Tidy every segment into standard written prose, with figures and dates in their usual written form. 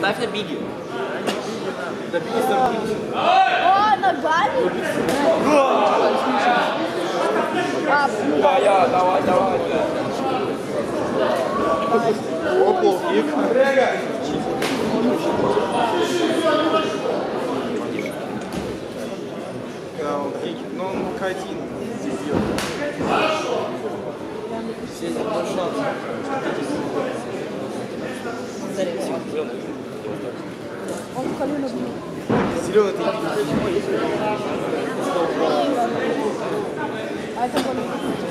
Ставь на биги. О, ногами? Да, давай. Опа, кик. Да, он кик, но он один здесь делает. Он в колено бил. Зеленый ты. А это более.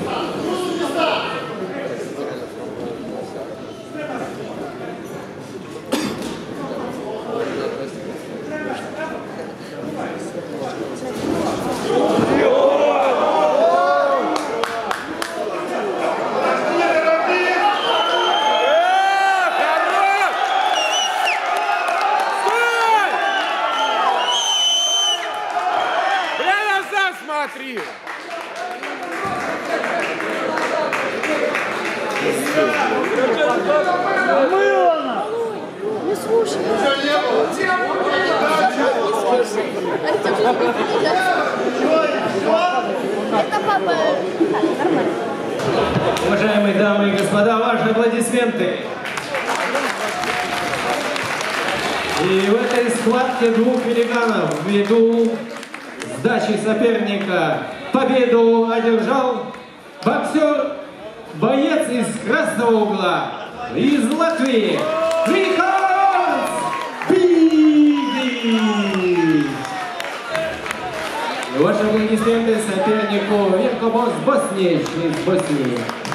Смотри! Не слушай. Это папа. Нормально. Уважаемые дамы и господа, ваши аплодисменты. И в этой схватке двух великанов ввиду сдачи соперника победу одержал боксер, боец из красного угла, из Латвии, Рихардс Биги. Ваши аплодисменты сопернику Веркобос Боснич из Боснии.